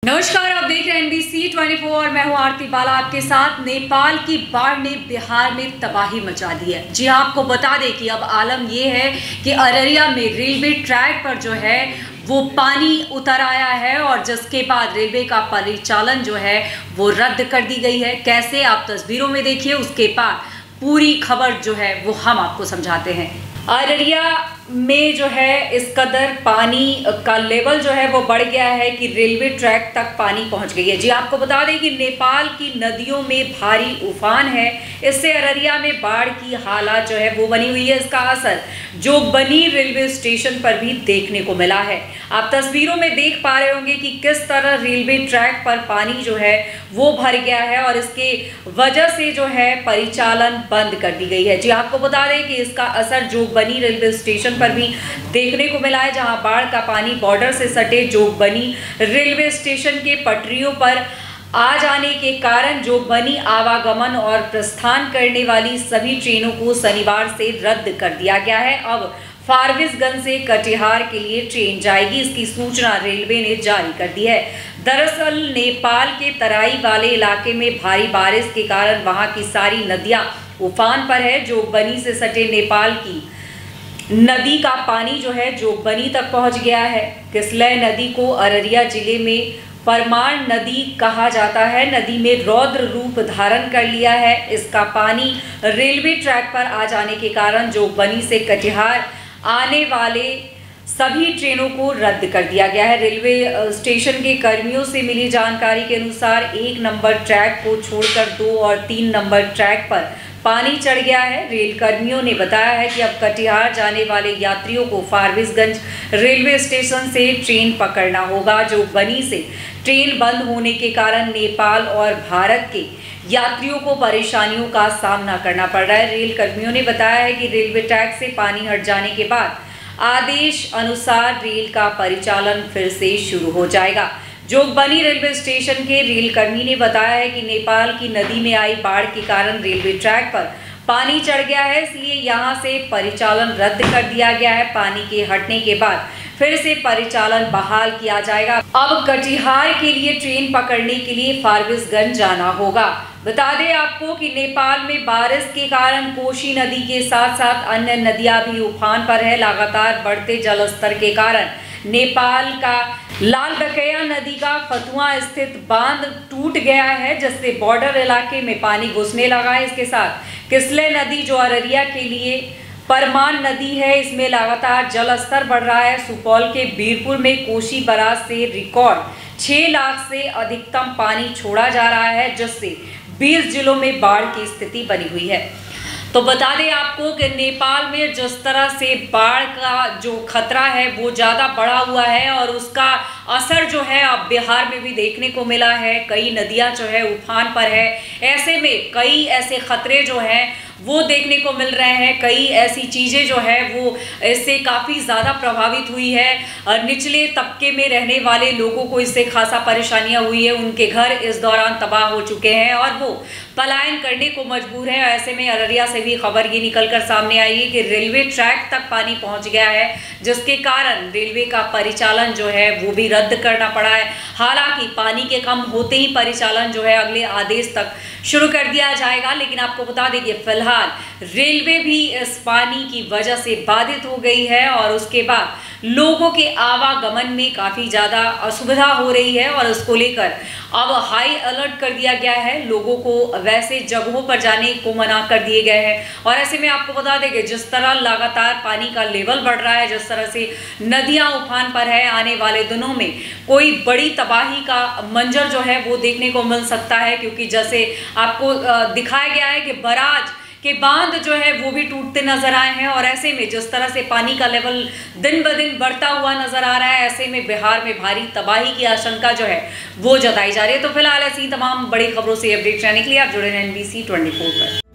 नमस्कार, आप देख रहे हैं NBC 24 और मैं हूं आरती बाला आपके साथ। नेपाल की बाढ़ ने बिहार में तबाही मचा दी है। जी आपको बता दें कि अब आलम ये है कि अररिया में रेलवे ट्रैक पर जो है वो पानी उतर आया है और जिसके बाद रेलवे का परिचालन जो है वो रद्द कर दी गई है। कैसे, आप तस्वीरों में देखिए, उसके बाद पूरी खबर जो है वो हम आपको समझाते हैं। अररिया में जो है इस कदर पानी का लेवल जो है वो बढ़ गया है कि रेलवे ट्रैक तक पानी पहुंच गई है। जी आपको बता दें कि नेपाल की नदियों में भारी उफान है, इससे अररिया में बाढ़ की हालत जो है वो बनी हुई है। इसका असर जोगबनी रेलवे स्टेशन पर भी देखने को मिला है। आप तस्वीरों में देख पा रहे होंगे कि किस तरह रेलवे ट्रैक पर पानी जो है वो भर गया है और इसके वजह से जो है परिचालन बंद कर दी गई है। जी आपको बता दें कि इसका असर जोगबनी रेलवे स्टेशन पर भी देखने को मिला है, जहां बाढ़ का पानी बॉर्डर से सटे जोगबनी रेलवे स्टेशन के पटरियों पर आ जाने के कारण जोगबनी आवागमन और प्रस्थान करने वाली सभी ट्रेनों को शनिवार से रद्द कर दिया गया है। अब फारबिसगंज से कटिहार के लिए ट्रेन जाएगी, इसकी सूचना रेलवे ने जारी कर दी है। दरअसल नेपाल के तराई वाले इलाके में भारी बारिश के कारण वहां की सारी नदियां उफान पर है। जोगबनी से सटे नेपाल की नदी का पानी जो है जोगबनी तक पहुंच गया है। किसलय नदी को अररिया जिले में परमान नदी कहा जाता है। नदी में रौद्र रूप धारण कर लिया है। इसका पानी रेलवे ट्रैक पर आ जाने के कारण जोगबनी से कटिहार आने वाले सभी ट्रेनों को रद्द कर दिया गया है। रेलवे स्टेशन के कर्मियों से मिली जानकारी के अनुसार 1 नंबर ट्रैक को छोड़कर 2 और 3 नंबर ट्रैक पर पानी चढ़ गया है। रेल कर्मियों ने बताया है कि अब कटिहार जाने वाले यात्रियों को फारबिसगंज रेलवे स्टेशन से ट्रेन पकड़ना होगा। जोगबनी से ट्रेन बंद होने के कारण नेपाल और भारत के यात्रियों को परेशानियों का सामना करना पड़ रहा है। रेल कर्मियों ने बताया है कि रेलवे ट्रैक से पानी हट जाने के बाद आदेश अनुसार रेल का परिचालन फिर से शुरू हो जाएगा। जोगबनी रेलवे स्टेशन के रेल कर्मी ने बताया है कि नेपाल की नदी में आई बाढ़ के कारण रेलवे ट्रैक पर पानी चढ़ गया है, इसलिए यहां से परिचालन रद्द कर दिया गया है। पानी के हटने के बाद फिर से परिचालन बहाल किया जाएगा। अब कटिहार के लिए ट्रेन पकड़ने के लिए फारबिसगंज जाना होगा। बता दें आपको कि नेपाल में बारिश के कारण कोशी नदी के साथ साथ अन्य नदियां भी उफान पर है। लगातार बढ़ते जलस्तर के कारण नेपाल का लालबकेया नदी का फतुआ स्थित बांध टूट गया है, जिससे बॉर्डर इलाके में पानी घुसने लगा है। इसके साथ किसलय नदी जो अररिया के लिए परमान नदी है, इसमें लगातार जल स्तर बढ़ रहा है। सुपौल के बीरपुर में कोशी बराज से रिकॉर्ड 6 लाख से अधिकतम पानी छोड़ा जा रहा है, जिससे 20 जिलों में बाढ़ की स्थिति बनी हुई है। तो बता दें आपको कि नेपाल में जिस तरह से बाढ़ का जो खतरा है वो ज़्यादा बढ़ा हुआ है और उसका असर जो है अब बिहार में भी देखने को मिला है। कई नदियां जो है उफान पर है, ऐसे में कई ऐसे खतरे जो हैं वो देखने को मिल रहे हैं। कई ऐसी चीज़ें जो है वो इससे काफ़ी ज़्यादा प्रभावित हुई है और निचले तबके में रहने वाले लोगों को इससे खासा परेशानियां हुई है। उनके घर इस दौरान तबाह हो चुके हैं और वो पलायन करने को मजबूर है। ऐसे में अररिया से भी खबर ये निकलकर सामने आई है कि रेलवे ट्रैक तक पानी पहुंच गया है, जिसके कारण रेलवे का परिचालन जो है वो भी रद्द करना पड़ा है। हालांकि पानी के कम होते ही परिचालन जो है अगले आदेश तक शुरू कर दिया जाएगा, लेकिन आपको बता दें कि फिलहाल रेलवे भी इस पानी की वजह से बाधित हो गई है और उसके बाद लोगों के आवागमन में काफ़ी ज़्यादा असुविधा हो रही है और उसको लेकर अब हाई अलर्ट कर दिया गया है। लोगों को वैसे जगहों पर जाने को मना कर दिए गए हैं और ऐसे में आपको बता दें कि जिस तरह लगातार पानी का लेवल बढ़ रहा है, जिस तरह से नदियां उफान पर है, आने वाले दिनों में कोई बड़ी तबाही का मंजर जो है वो देखने को मिल सकता है, क्योंकि जैसे आपको दिखाया गया है कि बराज के बांध जो है वो भी टूटते नजर आए हैं और ऐसे में जिस तरह से पानी का लेवल दिन ब दिन बढ़ता हुआ नजर आ रहा है, ऐसे में बिहार में भारी तबाही की आशंका जो है वो जताई जा रही है। तो फिलहाल ऐसी तमाम बड़ी खबरों से अपडेट रहने के लिए आप जुड़े रहें NBC 24 पर।